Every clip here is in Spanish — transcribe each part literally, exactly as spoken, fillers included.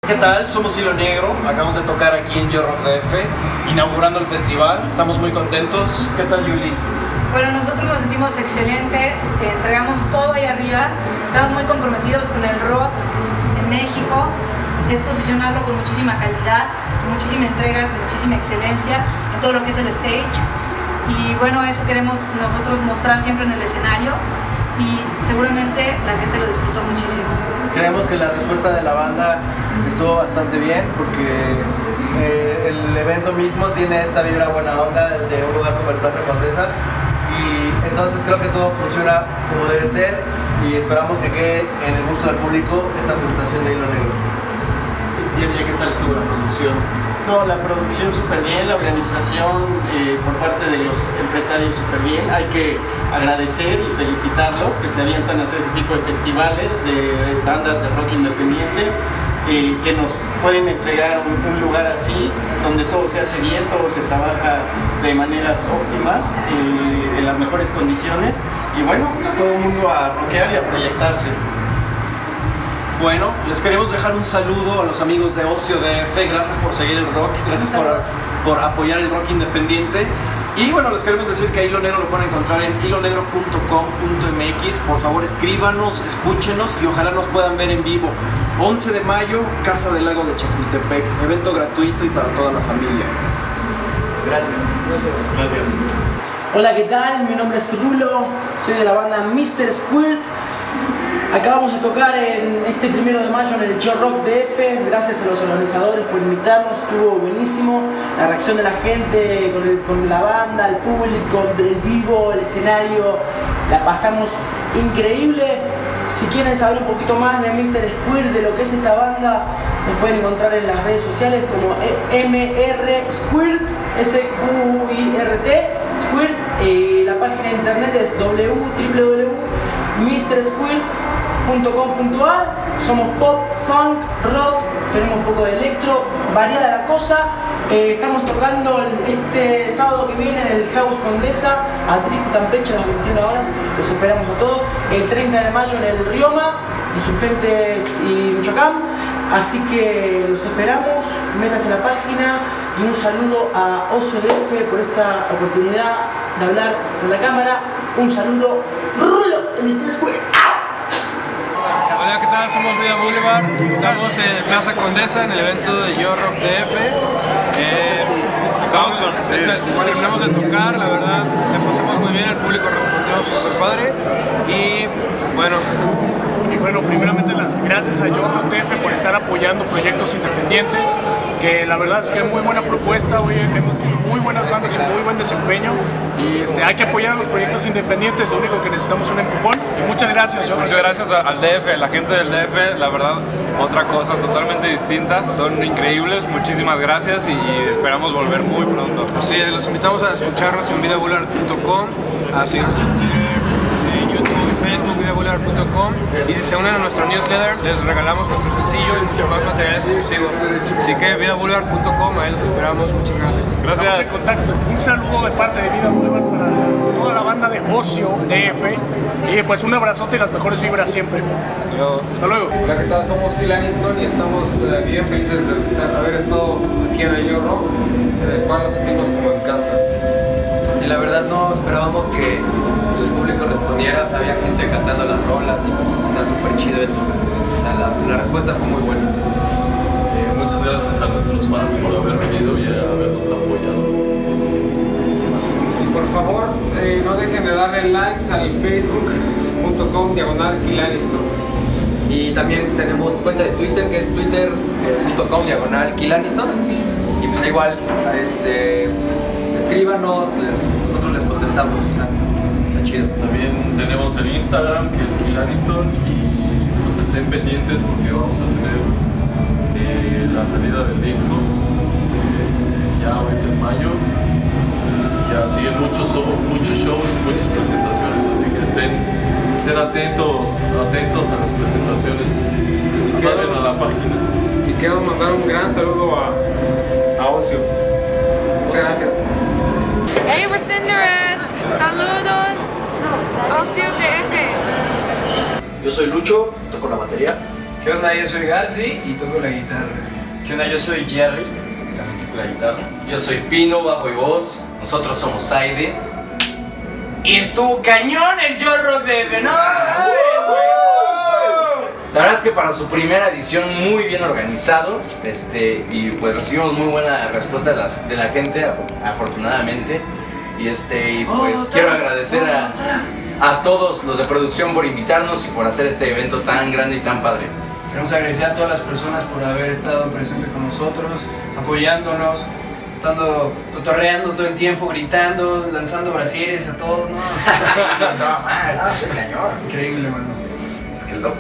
¿Qué tal? Somos Hilo Negro, acabamos de tocar aquí en Yo Rock D F, inaugurando el festival, estamos muy contentos. ¿Qué tal, Yuli? Bueno, nosotros nos sentimos excelente, eh, entregamos todo ahí arriba, estamos muy comprometidos con el rock en México, es posicionarlo con muchísima calidad, con muchísima entrega, con muchísima excelencia en todo lo que es el stage, y bueno, eso queremos nosotros mostrar siempre en el escenario y seguramente la gente lo disfrutó muchísimo. Creemos que la respuesta de la banda estuvo bastante bien porque eh, el evento mismo tiene esta vibra buena onda de un lugar como el Plaza Condesa, y entonces creo que todo funciona como debe ser y esperamos que quede en el gusto del público esta presentación de Hilo Negro. Diego, ¿qué tal estuvo la producción? No, la producción súper bien, la organización eh, por parte de los empresarios súper bien. Hay que agradecer y felicitarlos que se avientan a hacer este tipo de festivales de bandas de rock independiente, eh, que nos pueden entregar un, un lugar así, donde todo se hace bien, todo se trabaja de maneras óptimas, eh, en las mejores condiciones, y bueno, pues todo el mundo a rockear y a proyectarse. Bueno, les queremos dejar un saludo a los amigos de Ocio D F, gracias por seguir el rock, gracias por, por apoyar el rock independiente. Y bueno, les queremos decir que a Hilo Negro lo pueden encontrar en hilo negro punto com punto m x. Por favor, escríbanos, escúchenos y ojalá nos puedan ver en vivo. once de mayo, Casa del Lago de Chapultepec, evento gratuito y para toda la familia. Gracias. Gracias. Gracias. Hola, ¿qué tal? Mi nombre es Rulo, soy de la banda mister Squirt. Acabamos de tocar en este primero de mayo en el Yo Rock D F, gracias a los organizadores por invitarnos, estuvo buenísimo, la reacción de la gente con, el, con la banda, el público, el vivo, el escenario, la pasamos increíble. Si quieren saber un poquito más de mister Squirt, de lo que es esta banda, nos pueden encontrar en las redes sociales como M R Squirt, S Q I R T, Squirt, eh, la página de internet es w w w punto mister squirt punto com punto a r. Somos pop, funk, rock, tenemos un poco de electro, variada la cosa. Eh, estamos tocando este sábado que viene en el House Condesa, Atlixco, Campeche, a las veintiuna horas. Los esperamos a todos. El treinta de mayo en el Rioma, Insurgentes y Michoacán. Así que los esperamos, métanse en la página, y un saludo a Ocio D F por esta oportunidad de hablar con la cámara. Un saludo, Rulo, de mister Squirt. Hola, ¿qué tal? Somos Vida Boulevard, estamos en Plaza Condesa en el evento de Yo Rock D F. Eh, estamos con, sí. este, terminamos de tocar, la verdad, le pasamos muy bien, el público respondió súper padre y bueno. Y bueno, primeramente las gracias a Yo Rock D F por estar apoyando proyectos independientes, que la verdad es que es muy buena propuesta. Hoy hemos visto muy buenas bandas y muy buen desempeño, y este, hay que apoyar a los proyectos independientes, lo único que necesitamos es un empujón, y muchas gracias. Yo muchas gracias al D F, la gente del D F, la verdad, otra cosa totalmente distinta, son increíbles, muchísimas gracias y esperamos volver muy pronto. Sí, los invitamos a escucharnos en vida boulevard punto com, a seguirnos en Twitter, en YouTube, Facebook, vida boulevard punto com, y si se unen a nuestro newsletter les regalamos nuestro sencillo y mucho más material exclusivo. Así que vida boulevard punto com, ahí los esperamos, muchas gracias. Gracias. Estamos en contacto. Un saludo de parte de Vida Boulevard para toda la banda de Ocio D F, y pues un abrazote y las mejores vibras siempre. Hasta luego. Hasta luego. Hola, ¿qué tal? Somos Kilaniston y estamos eh, bien felices de estar, haber estado aquí en el Yo Rock, en el cual nos sentimos como en casa. Y la verdad no esperábamos que el público respondiera, o sea, había gente cantando las rolas y pues, está súper chido eso. O sea, la, la respuesta fue muy buena. Eh, muchas gracias a nuestros fans por haber venido y habernos apoyado. Por favor, eh, no dejen de darle likes al facebook punto com diagonal Kilaniston. Y también tenemos cuenta de Twitter, que es twitter punto com diagonal Kilaniston. Y pues igual, este, escríbanos, les, nosotros les contestamos, o sea, está chido. También tenemos el Instagram, que es Kilaniston, y pues estén pendientes porque vamos a tener eh, la salida del disco eh, ya ahorita en mayo. Ya siguen muchos, muchos shows y muchas presentaciones, así que estén, estén atentos, atentos a las presentaciones, y vayan a la página. Y quiero mandar un gran saludo a, a Ocio. Muchas gracias. Hey, Rescinderes, saludos, Ocio D F. Yo soy Lucho, toco la batería. ¿Qué onda? Yo soy Garci y toco la guitarra. ¿Qué onda? Yo soy Jerry, también toco la guitarra. Yo soy Pino, bajo y voz. Nosotros somos Saide. Y estuvo cañón el Yo Rock D F, ¿no? La verdad es que para su primera edición muy bien organizado, este, y pues recibimos muy buena respuesta de, las, de la gente, afortunadamente. Y este, y pues otra, quiero agradecer a, a todos los de producción por invitarnos y por hacer este evento tan grande y tan padre. Queremos agradecer a todas las personas por haber estado presentes con nosotros, apoyándonos, estando cotorreando todo el tiempo, gritando, lanzando brasieres a todos, ¿no? Estaba mal. Ah, se cañón. Increíble, mano. Es que loco.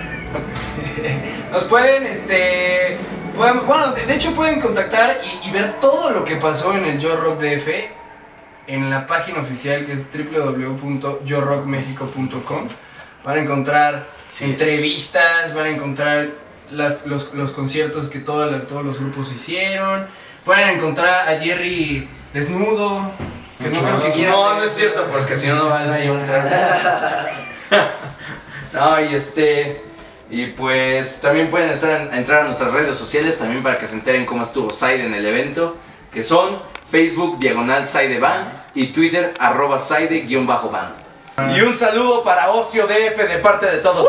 Nos pueden, este, podemos, bueno, de, de hecho pueden contactar y, y ver todo lo que pasó en el Yo Rock D F en la página oficial que es w w w punto yo rock mexico punto com. Van a encontrar sí, entrevistas, van a encontrar las, los, los conciertos que toda la, todos los grupos hicieron. Pueden encontrar a Jerry desnudo. Que no, creo que quiera no, no es cierto, porque si no, no van a entrar. No, y este. Y pues también pueden estar en, entrar a nuestras redes sociales también para que se enteren cómo estuvo Saide en el evento, que son Facebook diagonal Saide Band y Twitter arroba Saide guión bajo band. Y un saludo para Ocio D F de parte de todos.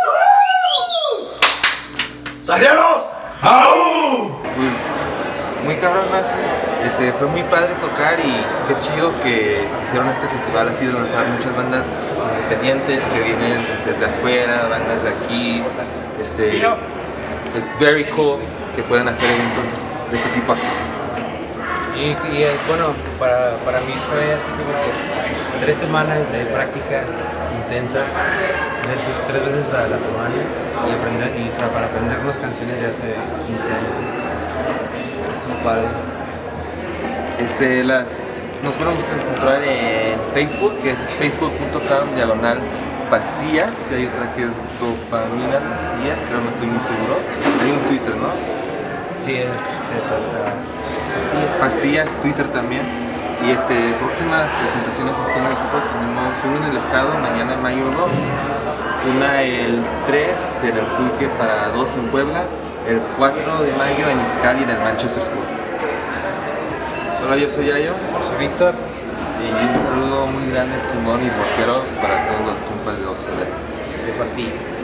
¡Salieros! ¡Au! Pues muy cabrón, este, fue muy padre tocar y qué chido que hicieron este festival así de lanzar muchas bandas independientes que vienen desde afuera, bandas de aquí. Este, es very cool que puedan hacer eventos de este tipo aquí. Y, y bueno, para, para mí fue así como que tres semanas de prácticas intensas, tres, tres veces a la semana, y, aprender, y o sea, para aprendernos canciones de hace quince años. Estuvo padre. Este, las, nos podemos encontrar en Facebook, que es facebook punto com diagonal pastillas, y hay otra que es dopamina pastilla, creo, no estoy muy seguro. Hay un Twitter, ¿no? Sí, es este, para, Pastillas. Pastillas, Twitter también. Y este, próximas presentaciones aquí en México tenemos una en el estado, mañana mayo dos, una el tres en el Pulque para dos en Puebla, el cuatro de mayo en Izcali en el Manchester School. Hola, yo soy Yayo. Soy Víctor. Y un saludo muy grande, chingón y rockero para todos los compas de O C D. De Pastilla.